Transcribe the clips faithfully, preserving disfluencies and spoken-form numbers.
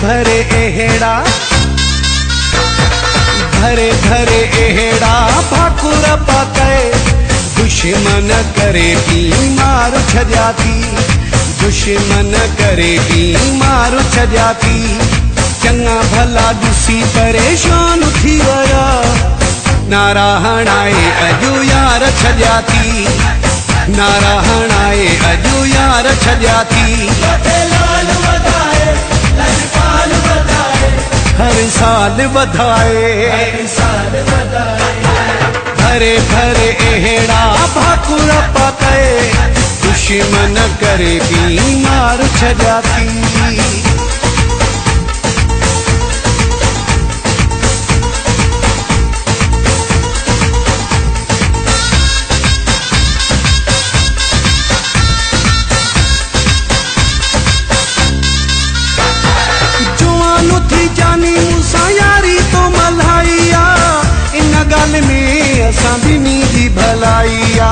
भरे एहेड़ा भरे भरे एहेड़ा भाकुर पाके दुश्मन करे बीमार छजाती दुश्मन करे बीमार छजाती चंगा भला दुसी परेशान थी वरा नारायण आए अजू यार छजाती नारायण आए अजू यार छजाती हर साल बधाए भरे भरे एहेड़ा भाकुर पाके दुश्मन करे बीमार छजाती जानी मूसा यारी तो मल्हाइया इन गल में असां भी नींदी भलाइया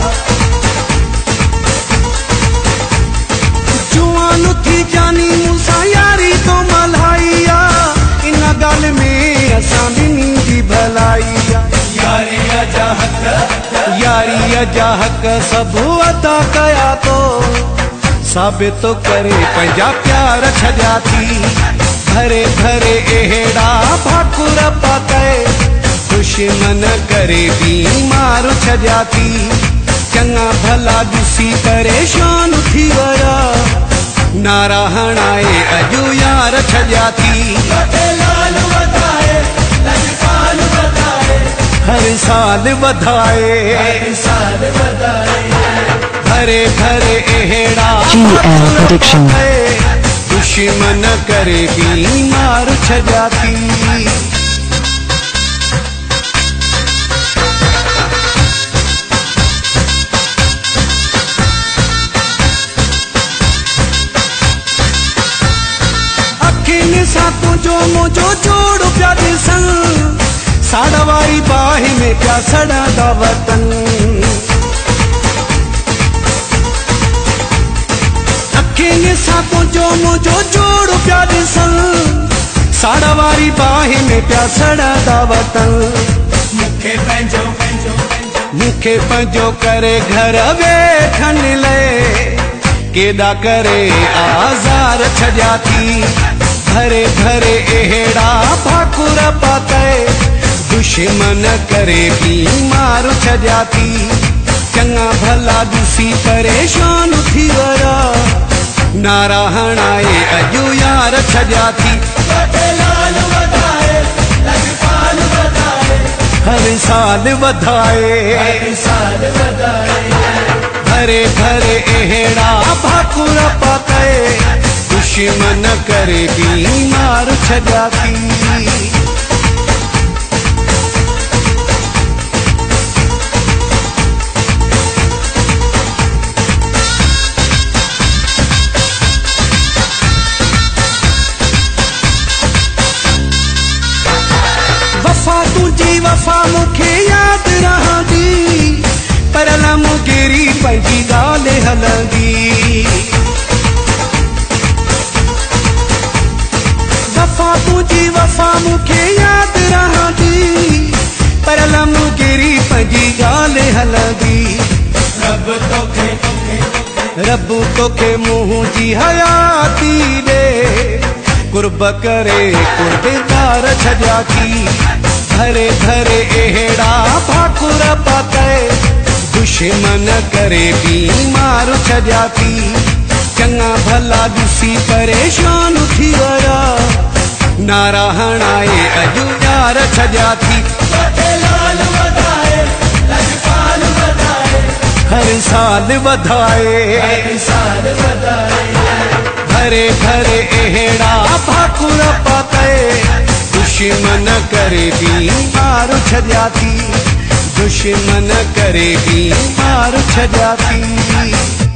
जुआन थी जानी मूसा यारी तो मल्हाइया इन गल में असां भी नींदी भलाइया यारी अजा हक यारी अजा हक सब अदा कया तो साबित तो करे पंजा प्यार छजाती भरे भरे एहेड़ा भाकुर पाके दुश्मन करे बीमार छजाती चंगा भला दुसी परेशान थी वरा नारायण आए अजू यार छजाती हर साल बधाए भरे भरे एहेड़ा दुश्मन करे बीमार छजाती अखिन सा तुझो मुझो जोड़ प्या दिसन साड़ा वारी बाही में क्या सड़ा दा वतन अखिन सा तुझो मुझो जोड़ प्या दिसन साड़ा वारी बाही में प्या सड़ा दा वतन मुखे पंजो मुखे पंजो करे घर वेठन ले केदा करे आजार छजाती भरे भरे एहेड़ा भाकुर पाके दुश्मन करे बीमार छजाती चंगा भला दुसी परेशान थी वरा नारायण आए अजू यार छजाती हर साल बधाए भरे भरे एहेड़ा भाकुर पाके दुश्मन करे बीमार छजाती वफा तुझी वफा मुखे याद रहंदी पर मुगिरी पंहिंजी ॻाल्हि हलंदी वफा तुझी वफा मुखे याद रहंदी पर मुगिरी पंहिंजी ॻाल्हि हलंदी रब तोखे रब तोखे मुंहुं जी हयाती ॾे कुर्ब करे कुर्बेदार छजाती भरे भरे एहेड़ा भाकुर पाके दुश्मन करे बीमार छजाती चंगा भला दुसी परेशान थी वरा नारायण आए अजू यार छजाती हर साल बधाए भरे भरे एहेड़ा भाकुर पाके दुश्मन करे बीमार छजाती दुश्मन करे बीमार छजाती।